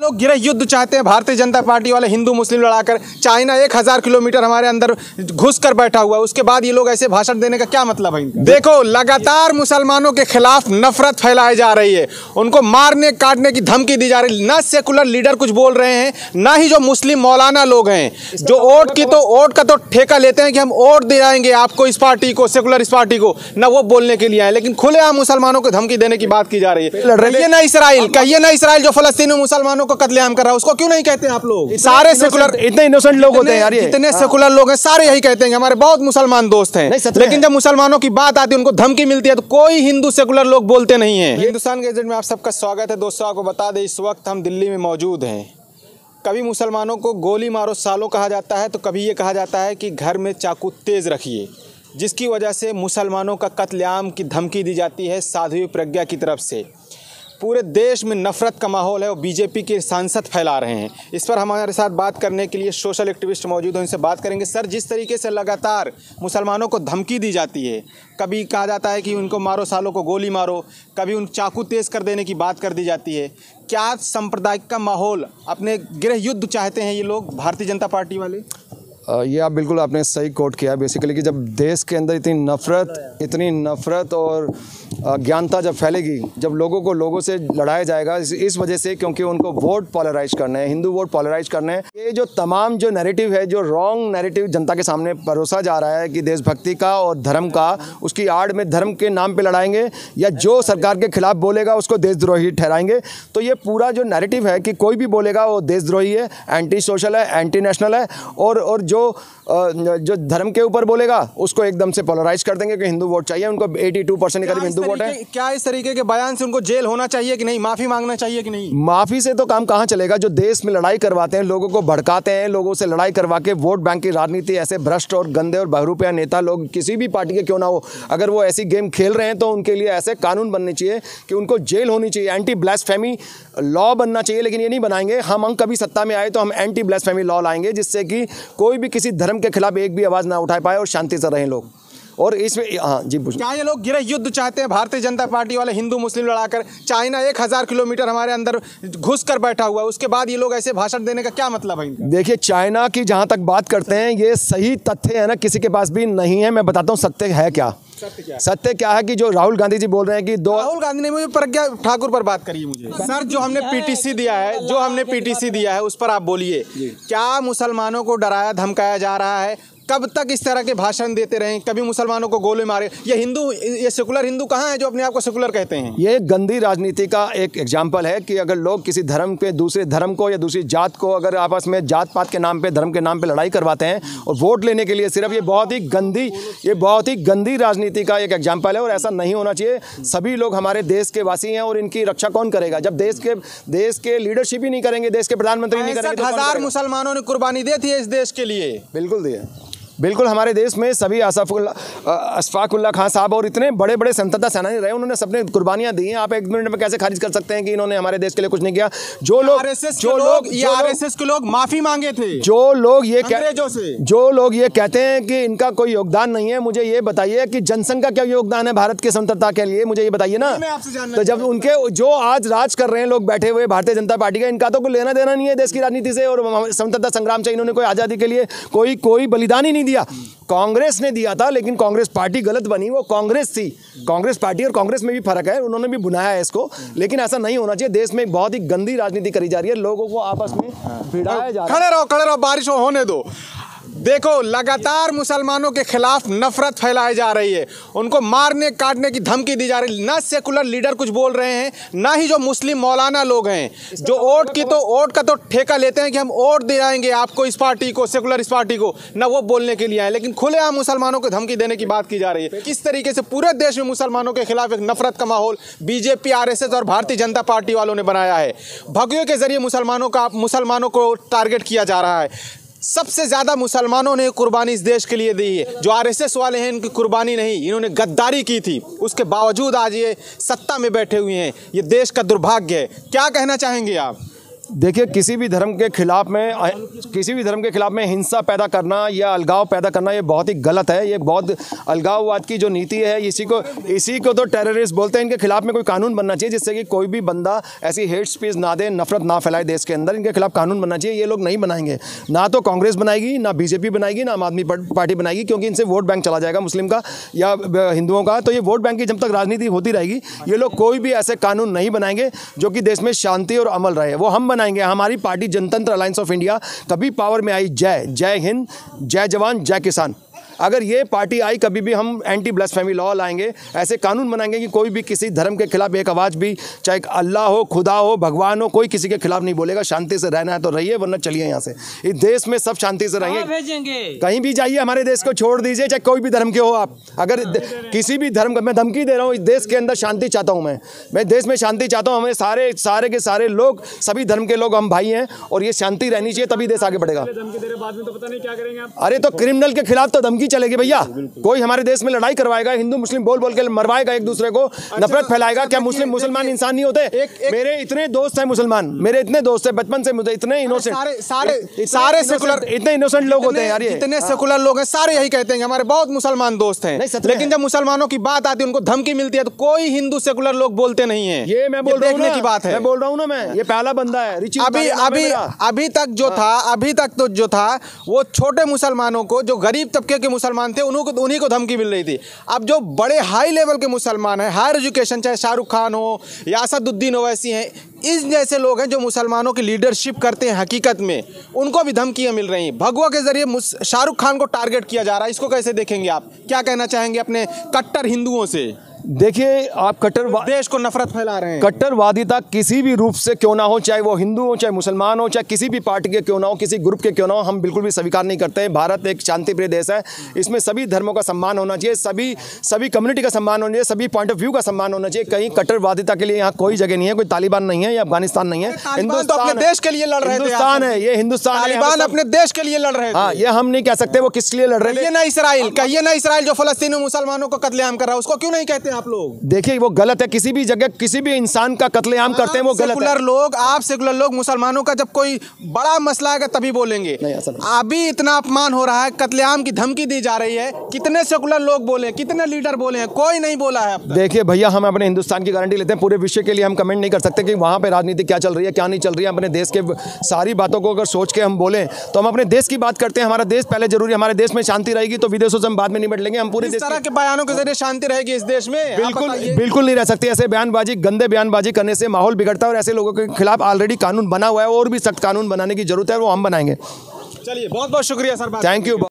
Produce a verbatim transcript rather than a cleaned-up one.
लोग गृह युद्ध चाहते हैं भारतीय जनता पार्टी वाले, हिंदू मुस्लिम लड़ाकर। चाइना एक हजार किलोमीटर हमारे अंदर घुस कर बैठा हुआ है, उसके बाद ये लोग ऐसे भाषण देने का क्या मतलब है इनका? देखो, लगातार मुसलमानों के खिलाफ नफरत फैलाई जा रही है, उनको मारने काटने की धमकी दी जा रही है। ना सेकुलर लीडर कुछ बोल रहे हैं, ना ही जो मुस्लिम मौलाना लोग हैं जो वोट की तो वोट का तो ठेका लेते हैं कि हम वोट दे आएंगे आपको, इस पार्टी को, सेकुलर इस पार्टी को, ना वो बोलने के लिए आए, लेकिन खुलेआम मुसलमानों को धमकी देने की बात की जा रही है। कहिए ना इसराइल, कहिए ना इसराइल जो फलस्तीन में मुसलमानों को कत्लेआम कर रहा है, उसको क्यों नहीं कहते आप लोग? सारे सेकुलर, इतने इनोसेंट लोग होते हैं यार, ये जितने सेकुलर लोग हैं सारे यही कहते हैं कि हमारे बहुत मुसलमान दोस्त हैं, लेकिन जब मुसलमानों की बात आती है, उनको धमकी मिलती है, तो कोई हिंदू सेकुलर लोग बोलते नहीं है। हिंदुस्तान गैजेट में आप सबका स्वागत है। दोस्तों, आपको बता दें, इस वक्त हम दिल्ली में मौजूद हैं। कभी मुसलमानों को गोली मारो सालों कहा जाता है, तो कभी ये कहा जाता है कि घर में चाकू तेज रखिए, जिसकी वजह से मुसलमानों का कत्लेआम की धमकी दी जाती है साध्वी प्रज्ञा की तरफ से। पूरे देश में नफरत का माहौल है और बीजेपी के सांसद फैला रहे हैं। इस पर हमारे साथ बात करने के लिए सोशल एक्टिविस्ट मौजूद हैं, उनसे बात करेंगे। सर, जिस तरीके से लगातार मुसलमानों को धमकी दी जाती है, कभी कहा जाता है कि उनको मारो सालों को गोली मारो, कभी उन चाकू तेज़ कर देने की बात कर दी जाती है, क्या सांप्रदायिक का माहौल, अपने गृह युद्ध चाहते हैं ये लोग भारतीय जनता पार्टी वाले? ये आप बिल्कुल आपने सही कोट किया है बेसिकली कि जब देश के अंदर इतनी नफ़रत इतनी नफ़रत और अज्ञानता जब फैलेगी, जब लोगों को लोगों से लड़ाया जाएगा इस, इस वजह से, क्योंकि उनको वोट पॉलराइज करने हैं, हिंदू वोट पॉलराइज करने हैं। ये जो तमाम जो नैरेटिव है, जो रॉन्ग नैरेटिव जनता के सामने परोसा जा रहा है कि देशभक्ति का और धर्म का, उसकी आड़ में धर्म के नाम पे लड़ाएंगे या जो सरकार के खिलाफ बोलेगा उसको देशद्रोही ठहराएंगे। तो ये पूरा जो नैरेटिव है कि कोई भी बोलेगा वो देशद्रोही है, एंटी सोशल है, एंटी नेशनल है, और और जो जो धर्म के ऊपर बोलेगा उसको एकदम से पोलराइज कर देंगे कि हिंदू वोट चाहिए उनको। बयासी परसेंट के करीब हिंदू वोट है। क्या इस तरीके के बयान से उनको जेल होना चाहिए कि नहीं, माफी मांगना चाहिए कि नहीं? माफी से तो काम कहाँ चलेगा। जो देश में लड़ाई करवाते हैं, लोगों को भड़काते हैं, लोगों से लड़ाई करवा के वोट बैंक की राजनीति, ऐसे भ्रष्ट और गंदे और बहरूपिया नेता लोग किसी भी पार्टी के क्यों ना हो, अगर वो ऐसी गेम खेल रहे हैं तो उनके लिए ऐसे कानून बनने चाहिए कि उनको जेल होनी चाहिए, एंटी ब्लास्फेमी लॉ बनना चाहिए। लेकिन ये नहीं बनाएंगे। हम हम कभी सत्ता में आए तो हम एंटी ब्लास्फेमी लॉ लाएंगे, जिससे कि कोई भी किसी धर्म के खिलाफ एक भी आवाज़ ना उठा पाए और शांति से रहें लोग। और इसमें हाँ जी पूछो, क्या ये लोग गृह युद्ध चाहते हैं भारतीय जनता पार्टी वाले, हिंदू मुस्लिम लड़ाकर? चाइना एक हजार किलोमीटर हमारे अंदर घुस कर बैठा हुआ है, उसके बाद ये लोग ऐसे भाषण देने का क्या मतलब है इनका? देखिए, चाइना की जहाँ तक बात करते हैं, ये सही तथ्य है ना, किसी के पास भी नहीं है। मैं बताता हूँ सत्य है क्या। सत्य क्या? सत्य क्या है कि जो राहुल गांधी जी बोल रहे हैं कि दो राहुल गांधी ने मुझे प्रज्ञा ठाकुर पर बात करिए मुझे। सर, जो हमने पीटीसी दिया है, जो हमने पीटीसी दिया है उस पर आप बोलिए। क्या मुसलमानों को डराया धमकाया जा रहा है? कब तक इस तरह के भाषण देते रहें? कभी मुसलमानों को गोले मारे? ये हिंदू, ये सेकुलर हिंदू कहाँ है जो अपने आप को सेकुलर कहते हैं? ये गंदी राजनीति का एक एग्जाम्पल है कि अगर लोग किसी धर्म पे दूसरे धर्म को या दूसरी जात को अगर आपस में जात पात के नाम पे, धर्म के नाम पे लड़ाई करवाते हैं और वोट लेने के लिए सिर्फ, ये बहुत ही गंदी ये बहुत ही गंदी राजनीति का एक एग्जाम्पल है और ऐसा नहीं होना चाहिए। सभी लोग हमारे देश के वासी हैं और इनकी रक्षा कौन करेगा जब देश के देश के लीडरशिप ही नहीं करेंगे, देश के प्रधानमंत्री नहीं करेंगे? हजार मुसलमानों ने कुर्बानी दी थी इस देश के लिए। बिल्कुल दिए, बिल्कुल। हमारे देश में सभी अशफाकुल्ला अशफाकुल्ला खान साहब और इतने बड़े बड़े स्वतंत्रता सेनानी रहे, उन्होंने सबने कुर्बानियां दी हैं। आप एक मिनट में कैसे खारिज कर सकते हैं कि इन्होंने हमारे देश के लिए कुछ नहीं किया? जो लोग जो लोग ये आरएसएस के लोग माफी मांगे थे, जो लोग ये अंग्रेजों से, जो लोग ये कहते हैं कि इनका कोई योगदान नहीं है, मुझे ये बताइए कि जनसंघ का क्या योगदान है भारत की स्वतंत्रता के लिए? मुझे ये बताइए ना। तो जब उनके जो आज राज कर रहे हैं लोग बैठे हुए भारतीय जनता पार्टी का, इनका तो कोई लेना देना नहीं है देश की राजनीति से और स्वतंत्रता संग्राम से। इन्होंने कोई आज़ादी के लिए कोई कोई बलिदान ही नहीं दिया। कांग्रेस ने दिया था, लेकिन कांग्रेस पार्टी गलत बनी, वो कांग्रेस थी। कांग्रेस पार्टी और कांग्रेस में भी फर्क है, उन्होंने भी बुनाया है इसको, लेकिन ऐसा नहीं होना चाहिए। देश में बहुत ही गंदी राजनीति करी जा रही है, लोगों को आपस में भिड़ाया जा रहा है। खड़े रहो, खड़े रहो, बारिश होने दो। देखो, लगातार मुसलमानों के खिलाफ नफरत फैलाई जा रही है, उनको मारने काटने की धमकी दी जा रही है। ना सेकुलर लीडर कुछ बोल रहे हैं, ना ही जो मुस्लिम मौलाना लोग हैं जो वोट की तो वोट का तो ठेका लेते हैं कि हम वोट दे आएंगे आपको, इस पार्टी को, सेकुलर इस पार्टी को, ना वो बोलने के लिए आए, लेकिन खुलेआम मुसलमानों को धमकी देने की बात की जा रही है। किस तरीके से पूरे देश में मुसलमानों के खिलाफ एक नफरत का माहौल बीजेपी, आरएसएस और भारतीय जनता पार्टी वालों ने बनाया है। भगवियों के जरिए मुसलमानों का मुसलमानों को टारगेट किया जा रहा है। सबसे ज़्यादा मुसलमानों ने कुर्बानी इस देश के लिए दी है। जो आरएसएस वाले हैं, इनकी कुर्बानी नहीं, इन्होंने गद्दारी की थी, उसके बावजूद आज ये सत्ता में बैठे हुए हैं। ये देश का दुर्भाग्य है। क्या कहना चाहेंगे आप? देखिए, किसी भी धर्म के खिलाफ में किसी भी धर्म के खिलाफ में हिंसा पैदा करना या अलगाव पैदा करना ये बहुत ही गलत है। ये बहुत अलगाववाद की जो नीति है, इसी को इसी को तो टेररिस्ट बोलते हैं। इनके खिलाफ में कोई कानून बनना चाहिए जिससे कि कोई भी बंदा ऐसी हेट स्पीच ना दे, नफरत ना फैलाए देश के अंदर। इनके खिलाफ कानून बनना चाहिए। ये लोग नहीं बनाएंगे, ना तो कांग्रेस बनाएगी, ना बीजेपी बनाएगी, ना आम आदमी पार्टी बनाएगी, क्योंकि इनसे वोट बैंक चला जाएगा मुस्लिम का या हिंदुओं का। तो ये वोट बैंक की जब तक राजनीति होती रहेगी, ये लोग कोई भी ऐसे कानून नहीं बनाएंगे जो कि देश में शांति और अमल रहे। वो हम बनाएंगे। हमारी party Jantantra alliance of India कभी पावर में आई, जय जय हिंद, जय जवान, जय किसान। अगर ये पार्टी आई, कभी भी हम एंटी ब्लास्फेमी लॉ लाएंगे, ऐसे कानून बनाएंगे कि कोई भी किसी धर्म के खिलाफ एक आवाज़ भी, चाहे अल्लाह हो, खुदा हो, भगवान हो, कोई किसी के खिलाफ नहीं बोलेगा। शांति से रहना है तो रहिए, वरना चलिए यहाँ से। इस देश में सब शांति से रहेंगे। कहीं भी जाइए, हमारे देश को छोड़ दीजिए, चाहे कोई भी धर्म के हो आप। अगर किसी भी धर्म का, मैं धमकी दे रहा हूँ, इस देश के अंदर शांति चाहता हूँ। मैं मैं देश में शांति चाहता हूँ। हमें सारे सारे के सारे लोग, सभी धर्म के लोग हम भाई हैं, और ये शांति रहनी चाहिए, तभी देश आगे बढ़ेगा। अरे तो क्रिमिनल के खिलाफ तो धमकी चलेगी भैया। कोई हमारे देश में लड़ाई करवाएगा, हिंदू मुस्लिम बोल बोल के मरवाएगा एक दूसरे को, नफरत फैलाएगा। क्या मुस्लिम मुसलमान इंसान नहीं होते? एक, एक, मेरे इतने दोस्त हैं मुसलमान, मेरे इतने दोस्त हैं बचपन से, मुझे इतने इनोसेंट, सारे सारे सारे सेकुलर, इतने इनोसेंट लोग होते हैं यार। ये इतने सेकुलर लोग हैं, सारे यही कहते हैं हमारे बहुत मुसलमान दोस्त हैं। लेकिन जब मुसलमानों की बात आती है, उनको धमकी मिलती है, तो कोई हिंदू सेकुलर लोग बोलते नहीं है। ये मैं बोल रहा हूँ की बात है, मैं बोल रहा हूँ ना, मैं ये पहला बंदा है। अभी अभी अभी तक जो था अभी तक तो जो था वो छोटे मुसलमानों को, जो गरीब तबके के मुसलमान थे, उन्हों को उन्हीं को धमकी मिल रही थी। अब जो बड़े हाई लेवल के मुसलमान हैं, हायर एजुकेशन, चाहे शाहरुख खान हो या असदुद्दीन ओवैसी हैं, इस जैसे लोग हैं जो मुसलमानों की लीडरशिप करते हैं हकीकत में, उनको भी धमकियां मिल रही हैं। भगवा के जरिए शाहरुख खान को टारगेट किया जा रहा है। इसको कैसे देखेंगे आप? क्या कहना चाहेंगे अपने कट्टर हिंदुओं से? देखिए, आप कट्टर देश को नफरत फैला रहे हैं। कट्टरवादिता किसी भी रूप से क्यों ना हो, चाहे वो हिंदू हो, चाहे मुसलमान हो, चाहे किसी भी पार्टी के क्यों ना हो, किसी ग्रुप के क्यों ना हो, हम बिल्कुल भी स्वीकार नहीं करते हैं। भारत एक शांतिप्रिय देश है। इसमें सभी धर्मों का सम्मान होना चाहिए, सभी सभी कम्युनिटी का सम्मान होना चाहिए, सभी पॉइंट ऑफ व्यू का सम्मान होना चाहिए। कहीं कट्टरवादिता के लिए यहाँ कोई जगह नहीं है। कोई तालिबान नहीं है, या अफगानिस्तान नहीं है। हिंदुस्तान अपने देश के लिए लड़ रहे थे। हिंदुस्तान है ये, हिंदुस्तान। तालिबान अपने देश के लिए लड़ रहे थे। हाँ, ये हम नहीं कह सकते वो किस लिए लड़ रहे थे। ना इसराइल, कहिए ना इसराइल जो फलस्तीन में मुसलमानों को कत्लेआम कर रहा है, उसको क्यों नहीं कहते आप लोग? देखिए, वो गलत है। किसी भी जगह किसी भी इंसान का कत्लेआम करते हैं, वो गलत है। सेकुलर लोग, आप सेकुलर लोग मुसलमानों का जब कोई बड़ा मसला है तभी बोलेंगे। अभी इतना अपमान हो रहा है, कत्लेआम की धमकी दी जा रही है, कितने सेकुलर लोग बोले, कितने लीडर बोले हैं? कोई नहीं बोला है। देखिए भैया, हम अपने हिंदुस्तान की गारंटी लेते हैं। पूरे विश्व के लिए हम कमेंट नहीं कर सकते कि वहाँ पे राजनीति क्या चल रही है, क्या नहीं चल रही है। अपने देश के सारी बातों को अगर सोच के हम बोलें तो हम अपने देश की बात करते हैं। हमारा देश पहले जरूरी, हमारे देश में शांति रहेगी तो विदेशों से हम बाद में निपट लेंगे। हम पूरे इस तरह के बयानों के जरिए शांति रहेगी इस देश में? बिल्कुल बिल्कुल नहीं रह सकती। ऐसे बयानबाजी, गंदे बयानबाजी करने से माहौल बिगड़ता है, और ऐसे लोगों के खिलाफ ऑलरेडी कानून बना हुआ है, और भी सख्त कानून बनाने की जरूरत है, वो हम बनाएंगे। चलिए, बहुत बहुत शुक्रिया सर। Thank you.